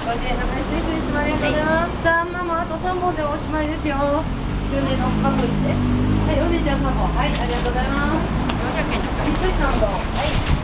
50円の失礼します。ありがとうございます。さあ、ママ、あと3本でおしまいですよ。順でのカップして。はい、おじいちゃん3本。はい、ありがとうございます。400円ですか。1人3本。はい。